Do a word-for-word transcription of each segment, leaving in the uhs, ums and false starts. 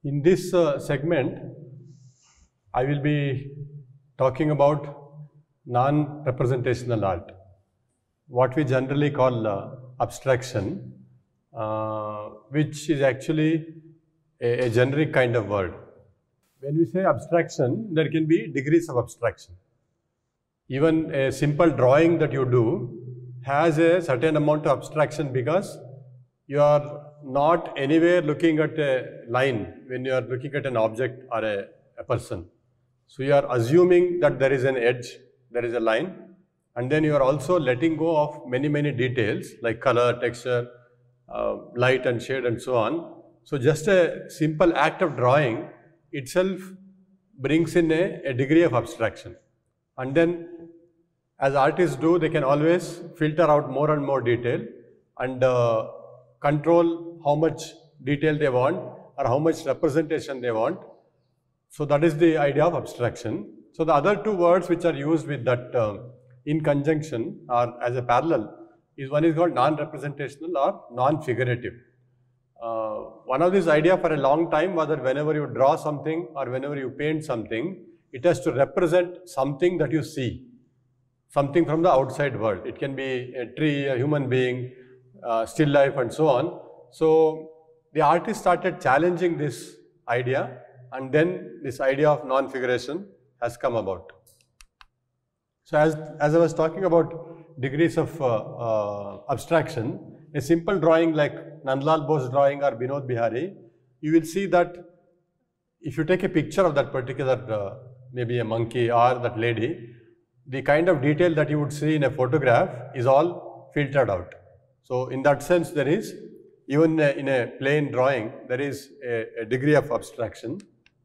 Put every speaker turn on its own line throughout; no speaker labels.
In this uh, segment, I will be talking about non-representational art, what we generally call uh, abstraction, uh, which is actually a, a generic kind of word. When we say abstraction, there can be degrees of abstraction. Even a simple drawing that you do has a certain amount of abstraction because you are not anywhere looking at a line when you are looking at an object or a, a person. So you are assuming that there is an edge, there is a line, and then you are also letting go of many, many details like color, texture, uh, light and shade and so on. So just a simple act of drawing itself brings in a, a degree of abstraction. And then as artists do, they can always filter out more and more detail and uh, control how much detail they want or how much representation they want. So that is the idea of abstraction. So the other two words which are used with that uh, in conjunction or as a parallel is one is called non-representational or non-figurative. Uh, one of these idea for a long time was that whenever you draw something or whenever you paint something, it has to represent something that you see, something from the outside world. It can be a tree, a human being, uh, still life and so on. So the artist started challenging this idea, and then this idea of non-figuration has come about. So as, as I was talking about degrees of uh, uh, abstraction, a simple drawing like Nandlal Bose drawing or Binod Bihari, you will see that if you take a picture of that particular, uh, maybe a monkey or that lady, the kind of detail that you would see in a photograph is all filtered out. So in that sense, there is, even in a plain drawing, there is a, a degree of abstraction.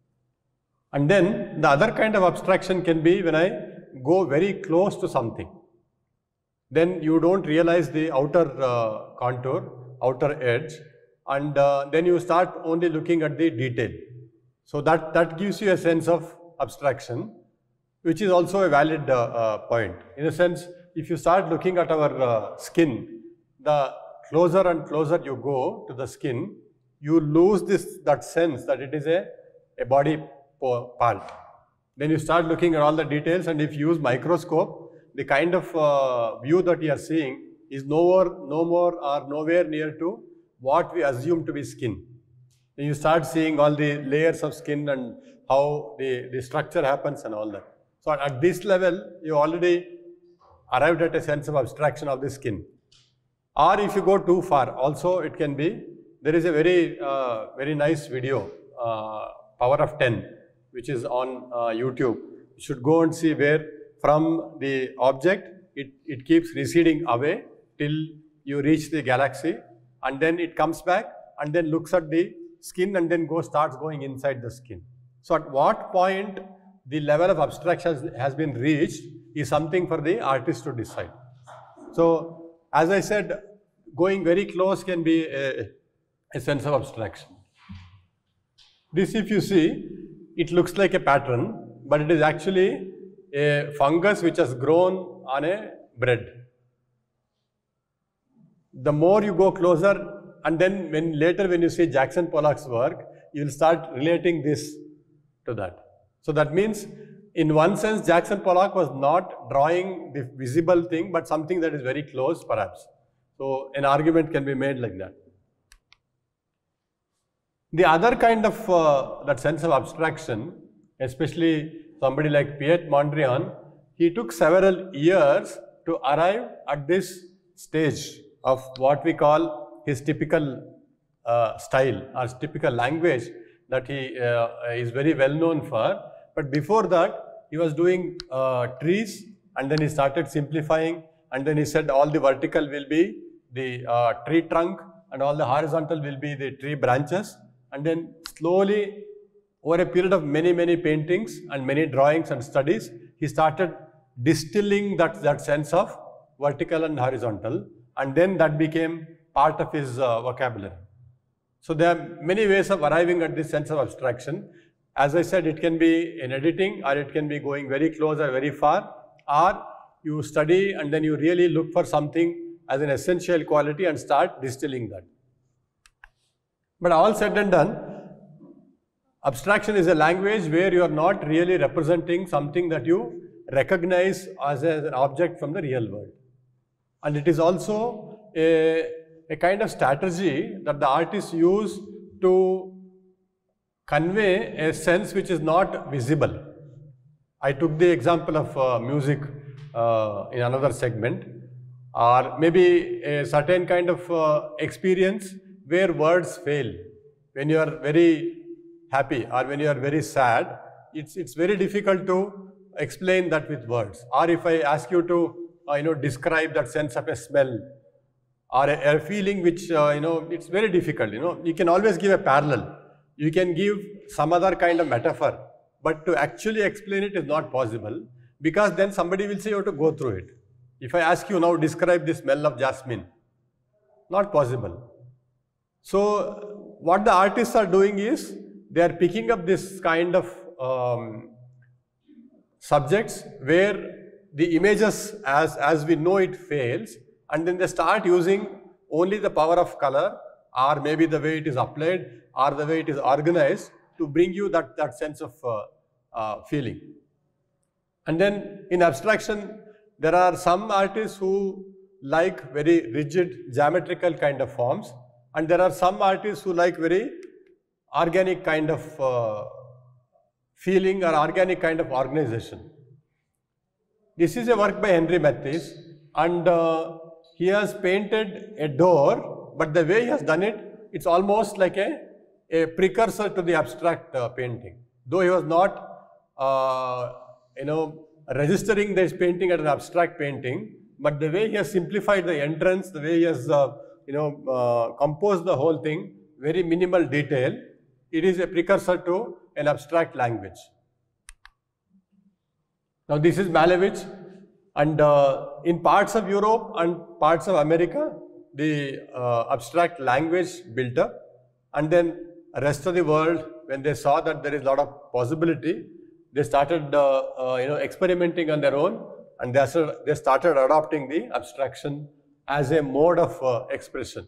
And then the other kind of abstraction can be when I go very close to something. Then you don't realize the outer uh, contour, outer edge, and uh, then you start only looking at the detail. So that, that gives you a sense of abstraction, which is also a valid uh, uh, point. In a sense, if you start looking at our uh, skin, the closer and closer you go to the skin, you lose this that sense that it is a, a body part. Then you start looking at all the details, and if you use microscope, the kind of uh, view that you are seeing is nowhere, no more or nowhere near to what we assume to be skin. Then you start seeing all the layers of skin and how the, the structure happens and all that. So at this level, you already arrived at a sense of abstraction of the skin. Or if you go too far, also it can be, there is a very, uh, very nice video, uh, Power of ten, which is on uh, YouTube. You should go and see where from the object, it, it keeps receding away till you reach the galaxy, and then it comes back and then looks at the skin and then goes, starts going inside the skin. So at what point the level of abstraction has been reached is something for the artist to decide. So as I said, going very close can be a, a sense of abstraction. This, if you see, it looks like a pattern, but it is actually a fungus which has grown on a bread. The more you go closer, and then when later when you see Jackson Pollock's work, you will start relating this to that. So that means, in one sense, Jackson Pollock was not drawing the visible thing, but something that is very close, perhaps. So an argument can be made like that. The other kind of uh, that sense of abstraction, especially somebody like Piet Mondrian, he took several years to arrive at this stage of what we call his typical uh, style or his typical language that he uh, is very well known for. But before that, he was doing uh, trees, and then he started simplifying, and then he said all the vertical will be the uh, tree trunk and all the horizontal will be the tree branches. And then slowly, over a period of many, many paintings and many drawings and studies, he started distilling that, that sense of vertical and horizontal, and then that became part of his uh, vocabulary. So there are many ways of arriving at this sense of abstraction. As I said, it can be in editing, or it can be going very close or very far, or you study and then you really look for something as an essential quality and start distilling that. But all said and done, Abstraction is a language where you are not really representing something that you recognize as, a, as an object from the real world. And it is also a, a kind of strategy that the artists use to convey a sense which is not visible. I took the example of uh, music uh, in another segment, or maybe a certain kind of uh, experience where words fail. When you are very happy or when you are very sad, it's, it's very difficult to explain that with words. Or if I ask you to uh, you know, describe that sense of a smell or a, a feeling which, uh, you know, it's very difficult. You know, you can always give a parallel. You can give some other kind of metaphor, but to actually explain it is not possible, because then somebody will say you have to go through it. If I ask you now, describe the smell of jasmine, not possible. So what the artists are doing is, they are picking up this kind of um, subjects where the images as, as we know it fails, and then they start using only the power of color, or maybe the way it is applied, or the way it is organized to bring you that, that sense of uh, uh, feeling. And then in abstraction, there are some artists who like very rigid geometrical kind of forms, and there are some artists who like very organic kind of uh, feeling or organic kind of organization. This is a work by Henry Matisse, and uh, he has painted a door, but the way he has done it, it's almost like a, a precursor to the abstract uh, painting. Though he was not, uh, you know, registering this painting as an abstract painting, but the way he has simplified the entrance, the way he has, uh, you know, uh, composed the whole thing, very minimal detail, it is a precursor to an abstract language. Now this is Malevich, and uh, in parts of Europe and parts of America, the uh, abstract language built up, and then the rest of the world, when they saw that there is a lot of possibility, they started uh, uh, you know, experimenting on their own, and they started, they started adopting the abstraction as a mode of uh, expression.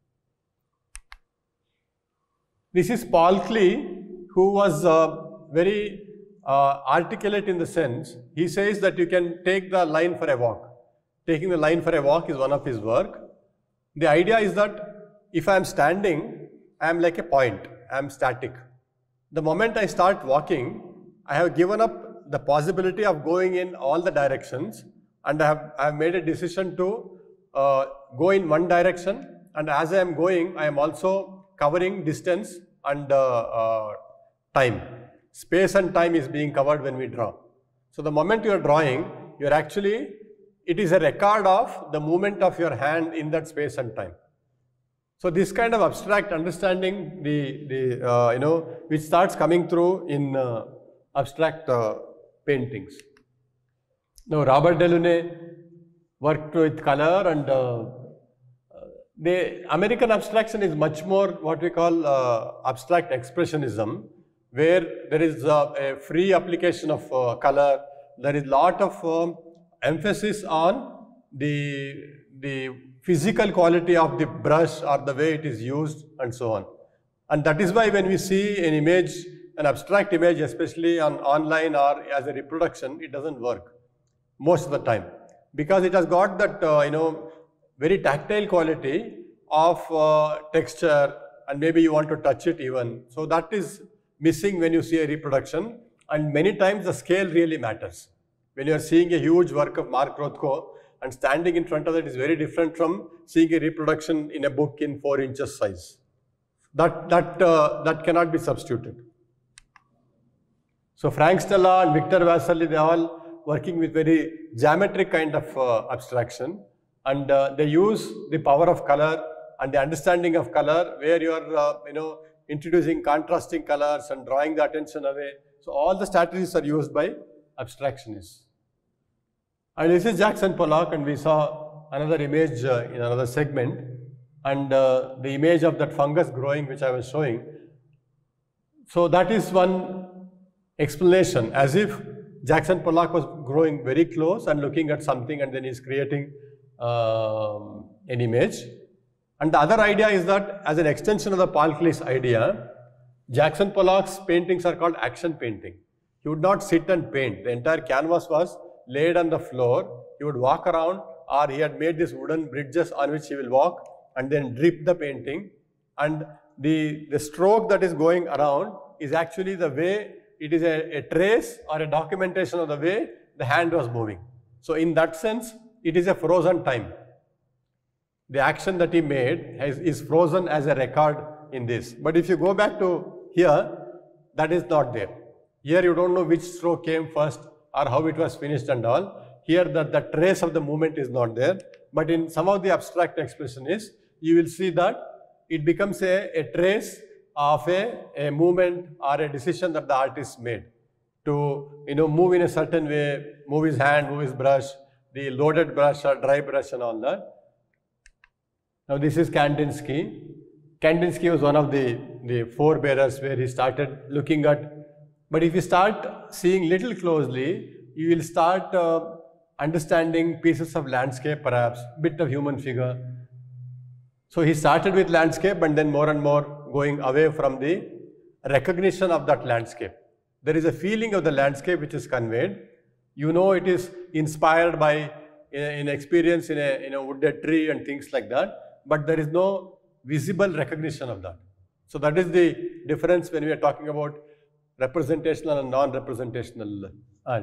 This is Paul Klee, who was uh, very uh, articulate in the sense, he says that you can take the line for a walk. Taking the line for a walk is one of his work. The idea is that if I am standing, I am like a point, I am static. The moment I start walking, I have given up the possibility of going in all the directions, and I have, I have made a decision to uh, go in one direction, and as I am going, I am also covering distance and uh, uh, time. Space and time is being covered when we draw. So the moment you are drawing, you are actually, it is a record of the movement of your hand in that space and time. So this kind of abstract understanding, the, the uh, you know, which starts coming through in uh, abstract uh, paintings. Now Robert Delaunay worked with color, and uh, the American abstraction is much more what we call uh, abstract expressionism, where there is uh, a free application of uh, color. There is lot of um, emphasis on the, the physical quality of the brush or the way it is used and so on. And that is why when we see an image, an abstract image, especially on online or as a reproduction, it doesn't work most of the time, because it has got that uh, you know, very tactile quality of uh, texture, and maybe you want to touch it even. So that is missing when you see a reproduction, and many times the scale really matters. When you are seeing a huge work of Mark Rothko and standing in front of it is very different from seeing a reproduction in a book in four inches size. That, that, uh, that cannot be substituted. So Frank Stella and Victor Vasarely, they are all working with very geometric kind of uh, abstraction, and uh, they use the power of color and the understanding of color, where you are uh, you know, introducing contrasting colors and drawing the attention away. So all the strategies are used by abstractionists. And this is Jackson Pollock, and we saw another image uh, in another segment, and uh, the image of that fungus growing, which I was showing. So that is one explanation, as if Jackson Pollock was growing very close and looking at something, and then he's creating um, an image. And the other idea is that, as an extension of the Paul Klee's idea, Jackson Pollock's paintings are called action painting. He would not sit and paint. The entire canvas was laid on the floor. He would walk around, or he had made these wooden bridges on which he will walk and then drip the painting. And the, the stroke that is going around is actually the way, it is a, a trace or a documentation of the way the hand was moving. So in that sense, it is a frozen time. The action that he made has, is frozen as a record in this. But if you go back to here, that is not there. Here you don't know which stroke came first or how it was finished and all. Here the, the trace of the movement is not there. But in some of the abstract expressionists, you will see that it becomes a, a trace of a, a movement or a decision that the artist made to, you know, move in a certain way, move his hand, move his brush, the loaded brush or dry brush and all that. Now this is Kandinsky. Kandinsky was one of the, the forebearers where he started looking at, but if you start seeing little closely, you will start uh, understanding pieces of landscape, perhaps, bit of human figure. So he started with landscape and then more and more going away from the recognition of that landscape. There is a feeling of the landscape which is conveyed. You know it is inspired by an experience in a, in a wooded tree and things like that, but there is no visible recognition of that. So that is the difference when we are talking about representational and non-representational art.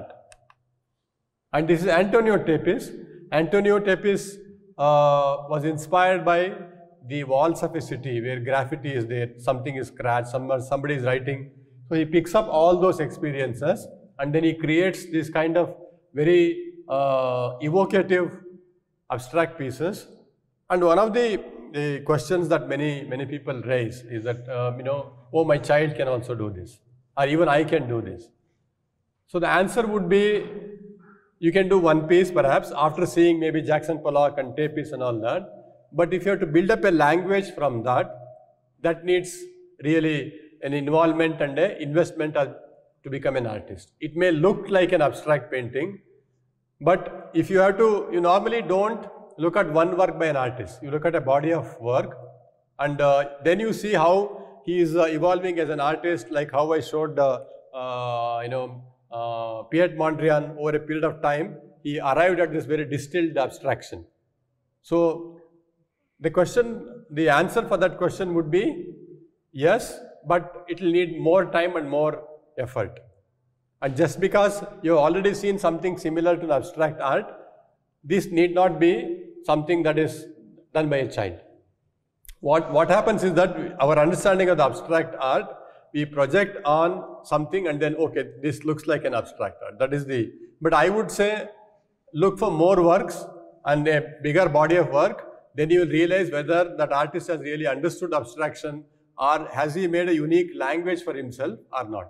And this is Antonio Tapis. Antonio Tapis uh, was inspired by the walls of a city where graffiti is there, something is scratched, somebody, somebody is writing. So he picks up all those experiences and then he creates this kind of very uh, evocative abstract pieces. And one of the, the questions that many, many people raise is that, um, you know, oh, my child can also do this, or even I can do this. So the answer would be, you can do one piece perhaps after seeing maybe Jackson Pollock and Tapis and all that. But if you have to build up a language from that, that needs really an involvement and an investment to become an artist. It may look like an abstract painting, but if you have to, you normally don't look at one work by an artist. You look at a body of work and uh, then you see how he is uh, evolving as an artist, like how I showed, uh, uh, you know, uh, Piet Mondrian over a period of time, he arrived at this very distilled abstraction. So the question, the answer for that question would be yes, but it will need more time and more effort. And just because you have already seen something similar to the abstract art, this need not be something that is done by a child. What, what happens is that our understanding of the abstract art, we project on something and then, okay, this looks like an abstract art. That is the, but I would say, look for more works and a bigger body of work, then you will realize whether that artist has really understood abstraction or has he made a unique language for himself or not.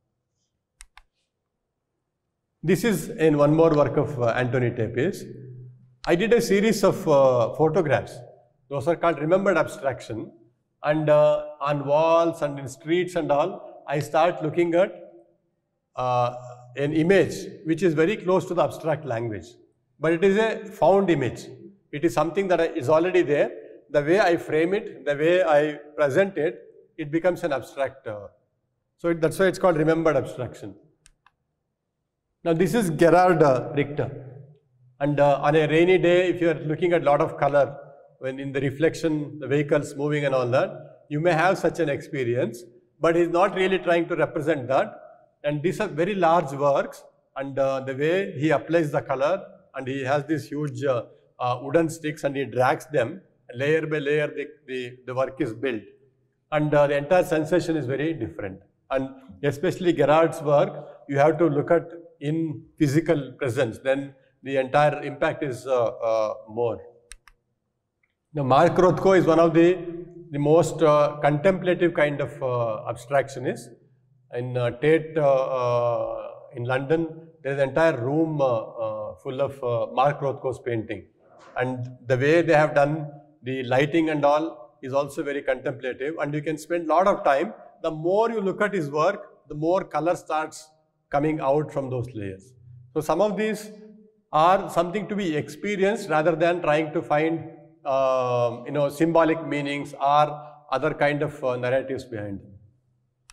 This is in one more work of uh, Antonio Tapis. I did a series of uh, photographs. Those are called remembered abstraction. And uh, on walls and in streets and all, I start looking at uh, an image which is very close to the abstract language. But it is a found image. It is something that is already there. The way I frame it, the way I present it, it becomes an abstract. Uh, so it, that's why it's called remembered abstraction. Now this is Gerhard uh, Richter. And uh, on a rainy day, if you are looking at a lot of color, when in the reflection, the vehicles moving and all that, you may have such an experience, but he's not really trying to represent that. And these are very large works, and uh, the way he applies the color, and he has these huge uh, uh, wooden sticks and he drags them, layer by layer the, the, the work is built. And uh, the entire sensation is very different. And especially Gerhard's work, you have to look at in physical presence, then the entire impact is uh, uh, more. Now, Mark Rothko is one of the, the most uh, contemplative kind of uh, abstractionist. In uh, Tate uh, uh, in London, there is an entire room uh, uh, full of uh, Mark Rothko's painting. And the way they have done the lighting and all is also very contemplative, and you can spend a lot of time. The more you look at his work, the more color starts coming out from those layers. So some of these are something to be experienced rather than trying to find uh, you know, symbolic meanings or other kind of uh, narratives behind them.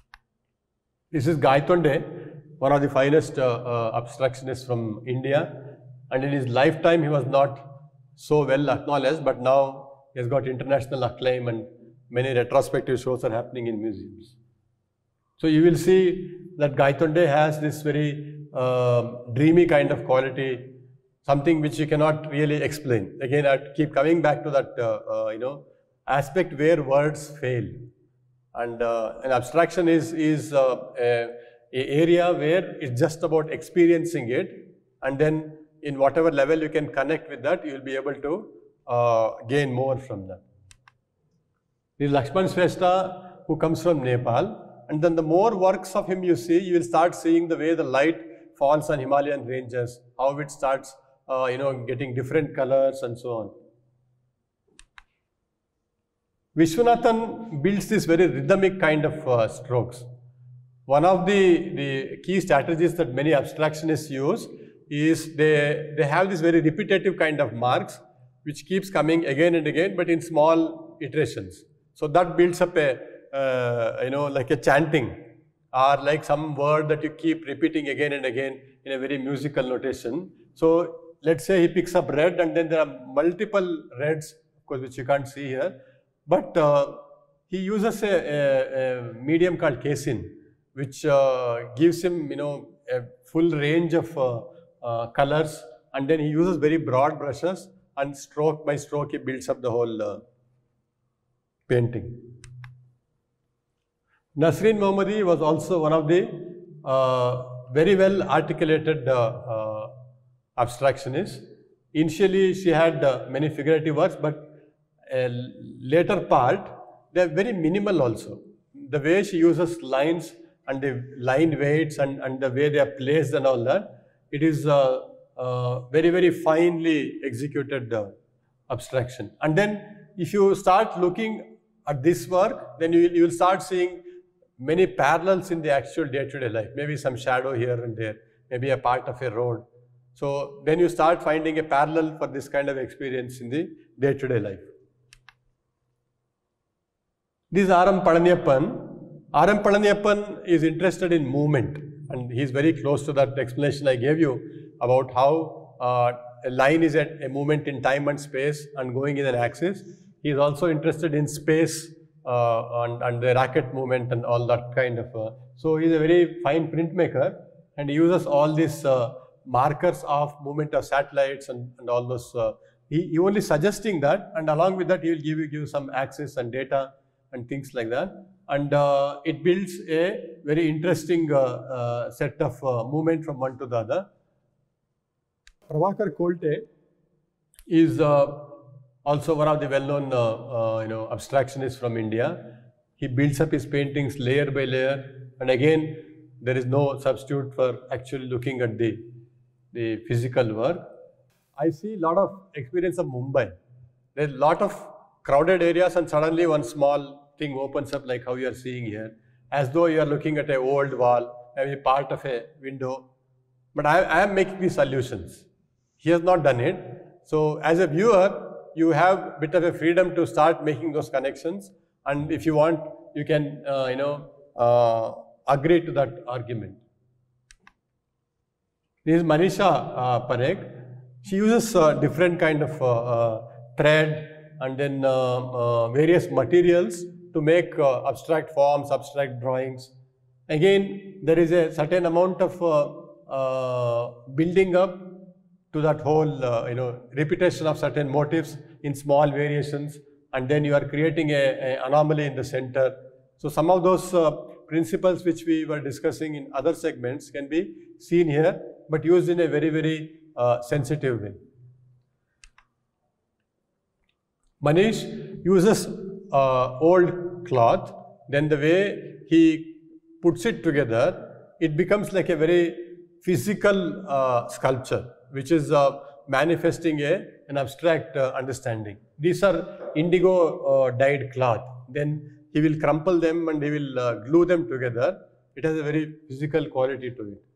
This is Gaitonde, one of the finest uh, uh, abstractionists from India, and in his lifetime he was not so well acknowledged, but now he has got international acclaim and many retrospective shows are happening in museums. So you will see that Gaitonde has this very uh, dreamy kind of quality, something which you cannot really explain. Again, I keep coming back to that uh, uh, you know aspect where words fail, and uh, an abstraction is is uh, a, a area where it's just about experiencing it, and then in whatever level you can connect with that, you will be able to uh, gain more from that. This is Lakshman Shrestha, who comes from Nepal. And then the more works of him you see, you will start seeing the way the light falls on Himalayan ranges, how it starts, uh, you know, getting different colors and so on. Vishwanathan builds this very rhythmic kind of uh, strokes. One of the, the key strategies that many abstractionists use is they, they have this very repetitive kind of marks, which keeps coming again and again, but in small iterations. So that builds up a Uh, you know, like a chanting, or like some word that you keep repeating again and again in a very musical notation. So let's say he picks up red, and then there are multiple reds, of course, which you can't see here, but uh, he uses a, a, a medium called casein, which uh, gives him, you know, a full range of uh, uh, colors, and then he uses very broad brushes, and stroke by stroke he builds up the whole uh, painting. Nasreen Mohammadi was also one of the uh, very well articulated uh, uh, abstractionists. Initially, she had uh, many figurative works, but a later part, they are very minimal also. The way she uses lines and the line weights and, and the way they are placed and all that, it is uh, uh, very, very finely executed uh, abstraction. And then if you start looking at this work, then you, you will start seeing many parallels in the actual day-to-day life, maybe some shadow here and there, maybe a part of a road. So then you start finding a parallel for this kind of experience in the day-to-day life. This is R M Palaniyappan. R M Palaniyappan is interested in movement, and he is very close to that explanation I gave you about how uh, a line is a, a movement in time and space and going in an axis. He is also interested in space Uh, and, and the racket movement and all that kind of. Uh, so he is a very fine printmaker, and he uses all these uh, markers of movement of satellites and, and all those. Uh, he, he only suggesting that, and along with that he will give you give some access and data and things like that. And uh, it builds a very interesting uh, uh, set of uh, movement from one to the other. Prabhakar Kolte is uh, also one of the well-known uh, uh, you know, abstractionists from India. He builds up his paintings layer by layer, and again, there is no substitute for actually looking at the, the physical work. I see a lot of experience of Mumbai. There's a lot of crowded areas, and suddenly one small thing opens up like how you are seeing here, as though you are looking at an old wall, maybe part of a window. But I, I am making these solutions. He has not done it. So as a viewer, you have a bit of a freedom to start making those connections, and if you want, you can uh, you know uh, agree to that argument. This is Manisha uh, Parekh. She uses uh, different kind of uh, uh, thread and then uh, uh, various materials to make uh, abstract forms, abstract drawings. Again, there is a certain amount of uh, uh, building up to that whole, uh, you know, repetition of certain motifs in small variations, and then you are creating a, a anomaly in the center. So some of those uh, principles which we were discussing in other segments can be seen here, but used in a very, very uh, sensitive way. Manish uses uh, old cloth, then the way he puts it together, it becomes like a very physical uh, sculpture, which is uh, manifesting a, an abstract uh, understanding. These are indigo uh, dyed cloth. Then he will crumple them and he will uh, glue them together. It has a very physical quality to it.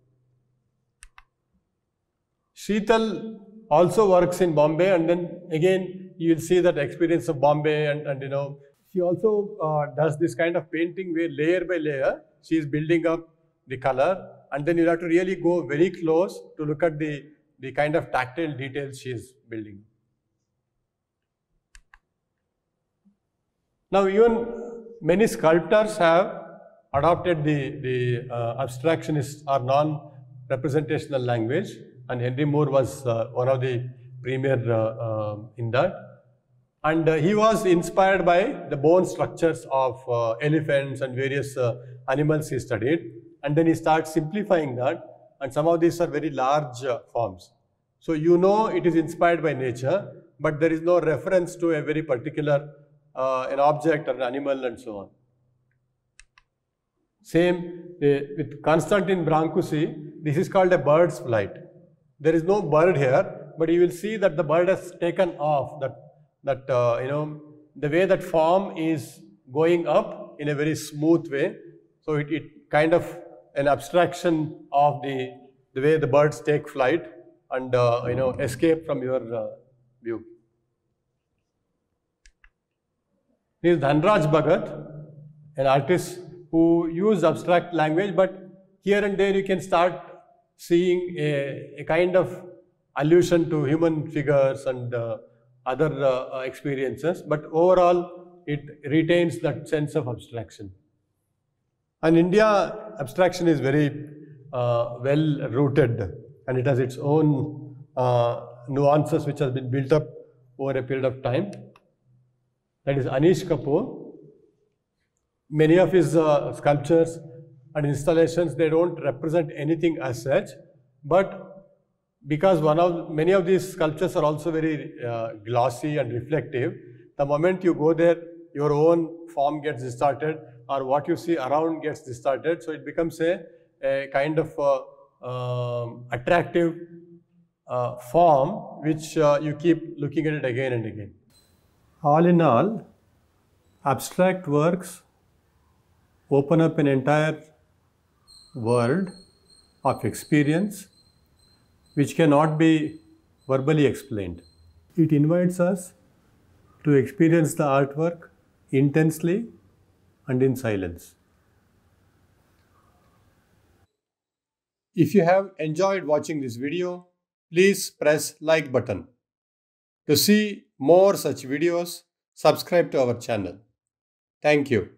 Sheetal also works in Bombay, and then again you will see that experience of Bombay, and, and you know, she also uh, does this kind of painting where layer by layer she is building up the color, and then you'll have to really go very close to look at the, the kind of tactile details she is building. Now, even many sculptors have adopted the, the uh, abstractionist or non-representational language, and Henry Moore was uh, one of the premier uh, uh, in that. And uh, he was inspired by the bone structures of uh, elephants and various uh, animals he studied. And then he starts simplifying that, and some of these are very large uh, forms. So you know it is inspired by nature, but there is no reference to a very particular uh, an object or an animal and so on. Same uh, with Constantine Brancusi, this is called a bird's flight. There is no bird here, but you will see that the bird has taken off, that, that uh, you know, the way that form is going up in a very smooth way. So it, it kind of an abstraction of the, the way the birds take flight and uh, you know, escape from your uh, view. This is Dhanraj Bhagat, an artist who used abstract language, but here and there you can start seeing a, a kind of allusion to human figures and uh, other uh, experiences, but overall it retains that sense of abstraction. And India, abstraction is very uh, well rooted, and it has its own uh, nuances which has been built up over a period of time. That is Anish Kapoor. Many of his uh, sculptures and installations, they don't represent anything as such, but because one of many of these sculptures are also very uh, glossy and reflective, the moment you go there, your own form gets distorted, or what you see around gets distorted, so it becomes a, a kind of uh, um, attractive uh, form which uh, you keep looking at it again and again. All in all, abstract works open up an entire world of experience which cannot be verbally explained. It invites us to experience the artwork intensely and in silence. If you have enjoyed watching this video, please press like button. To see more such videos, subscribe to our channel. Thank you.